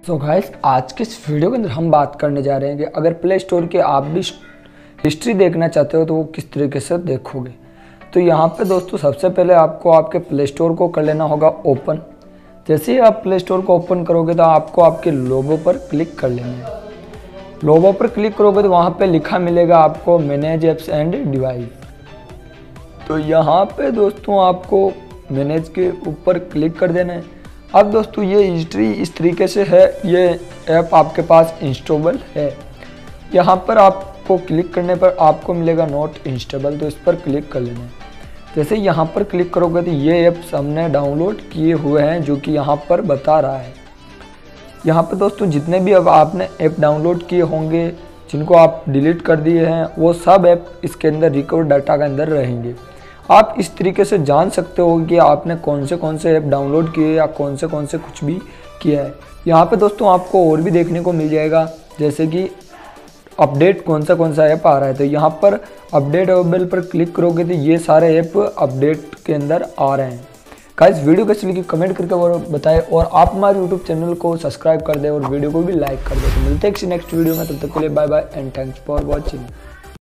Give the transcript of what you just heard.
So guys, आज के इस वीडियो के अंदर हम बात करने जा रहे हैं कि अगर प्ले स्टोर की आप भी हिस्ट्री देखना चाहते हो तो वो किस तरीके से देखोगे। तो यहाँ पे दोस्तों सबसे पहले आपको आपके प्ले स्टोर को कर लेना होगा ओपन। जैसे ही आप प्ले स्टोर को ओपन करोगे तो आपको आपके लोगो पर क्लिक कर लेना है। लोगो पर क्लिक करोगे तो वहाँ पे लिखा मिलेगा आपको मैनेज एप्स एंड डिवाइस। तो यहाँ पे दोस्तों आपको मैनेज के ऊपर क्लिक कर देना है। अब दोस्तों ये हिस्ट्री इस तरीके से है, ये ऐप आपके पास इंस्टॉलेबल है। यहाँ पर आपको क्लिक करने पर आपको मिलेगा नॉट इंस्टेबल, तो इस पर क्लिक कर लेना है। जैसे यहाँ पर क्लिक करोगे तो ये ऐप्स हमने डाउनलोड किए हुए हैं जो कि यहाँ पर बता रहा है। यहाँ पर दोस्तों जितने भी अब आपने ऐप डाउनलोड किए होंगे, जिनको आप डिलीट कर दिए हैं, वो सब ऐप इसके अंदर रिकवर डाटा के अंदर रहेंगे। आप इस तरीके से जान सकते हो कि आपने कौन से ऐप डाउनलोड किए या कौन से कुछ भी किया है। यहाँ पे दोस्तों आपको और भी देखने को मिल जाएगा, जैसे कि अपडेट कौन सा ऐप आ रहा है। तो यहाँ पर अपडेट अवेलेबल पर क्लिक करोगे तो ये सारे ऐप अपडेट के अंदर आ रहे हैं। गाइस, वीडियो कैसी लगी कमेंट करके और बताएं, और आप हमारे यूट्यूब चैनल को सब्सक्राइब कर दें और वीडियो को भी लाइक कर दें। तो मिलते हैं किसी नेक्स्ट वीडियो में, तब तक के लिए bye bye and thanks for watching.